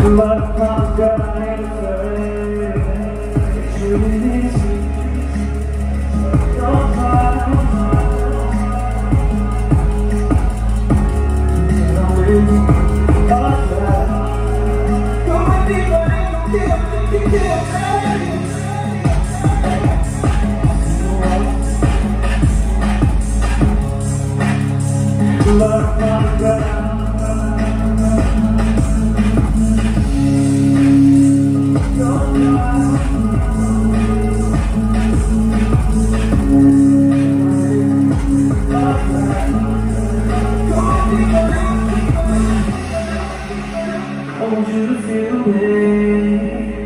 But my God, I'm afraid it's really easy. Don't try. I'm really alright. Come on, keep But my God. I want you to feel me.